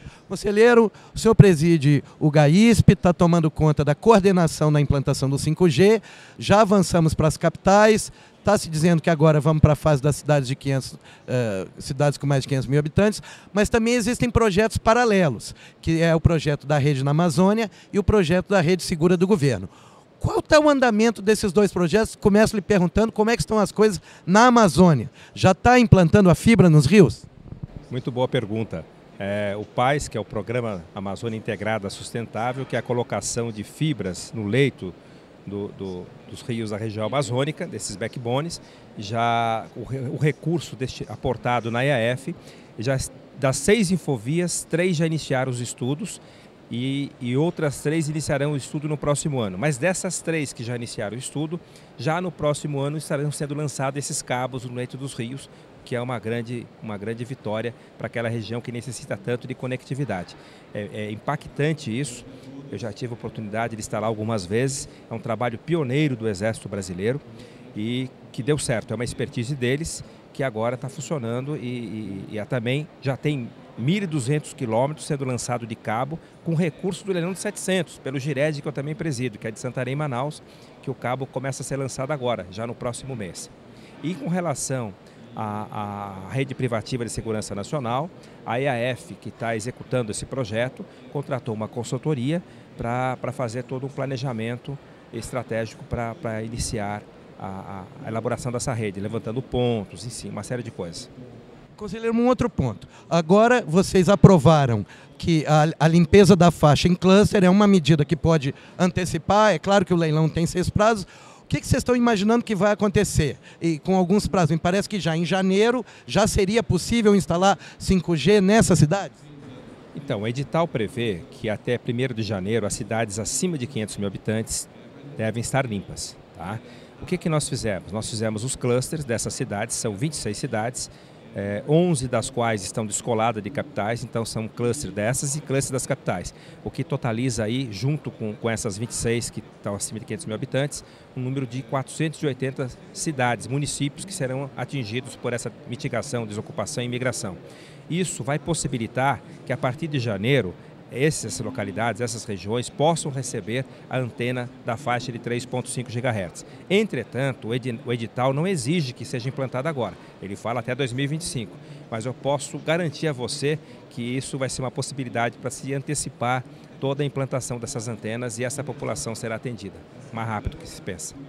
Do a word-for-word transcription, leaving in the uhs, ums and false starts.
Conselheiro, o senhor preside o GAISP, está tomando conta da coordenação na implantação do cinco G, já avançamos para as capitais, está se dizendo que agora vamos para a fase das cidades, de quinhentos, uh, cidades com mais de quinhentos mil habitantes, mas também existem projetos paralelos, que é o projeto da rede na Amazônia e o projeto da rede segura do governo. Qual está o andamento desses dois projetos? Começo lhe perguntando como é que estão as coisas na Amazônia. Já está implantando a fibra nos rios? Muito boa pergunta. É, o PAIS, que é o Programa Amazônia Integrada Sustentável, que é a colocação de fibras no leito do, do, dos rios da região amazônica, desses backbones, já o, o recurso deste, aportado na I A F, já, das seis infovias, três já iniciaram os estudos e, e outras três iniciarão o estudo no próximo ano. Mas dessas três que já iniciaram o estudo, já no próximo ano estarão sendo lançados esses cabos no leito dos rios, que é uma grande, uma grande vitória para aquela região que necessita tanto de conectividade. É, é impactante isso, eu já tive a oportunidade de estar lá algumas vezes, é um trabalho pioneiro do Exército Brasileiro e que deu certo, é uma expertise deles que agora está funcionando e, e, e também já tem mil e duzentos quilômetros sendo lançado de cabo com recurso do leilão de setecentos, pelo Gired, que eu também presido, que é de Santarém, Manaus, que o cabo começa a ser lançado agora, já no próximo mês. E com relação A, a rede privativa de segurança nacional, a E A F, que está executando esse projeto, contratou uma consultoria para fazer todo um planejamento estratégico para iniciar a, a elaboração dessa rede, levantando pontos, enfim, uma série de coisas. Conselheiro, um outro ponto. Agora vocês aprovaram que a, a limpeza da faixa em cluster é uma medida que pode antecipar, é claro que o leilão tem seis prazos. O que, que vocês estão imaginando que vai acontecer? E com alguns prazos, me parece que já em janeiro já seria possível instalar cinco G nessa cidade? Então, o edital prevê que até primeiro de janeiro as cidades acima de quinhentos mil habitantes devem estar limpas. Tá? O que, que nós fizemos? Nós fizemos os clusters dessas cidades, são vinte e seis cidades, É, onze das quais estão descoladas de capitais, então são cluster dessas e cluster das capitais, o que totaliza aí, junto com, com essas vinte e seis que estão acima de quinhentos mil habitantes, um número de quatrocentas e oitenta cidades, municípios que serão atingidos por essa mitigação, desocupação e imigração. Isso vai possibilitar que a partir de janeiro, essas localidades, essas regiões possam receber a antena da faixa de três ponto cinco gigahertz. Entretanto, o edital não exige que seja implantado agora, ele fala até dois mil e vinte e cinco, mas eu posso garantir a você que isso vai ser uma possibilidade para se antecipar toda a implantação dessas antenas e essa população será atendida mais rápido do que se pensa.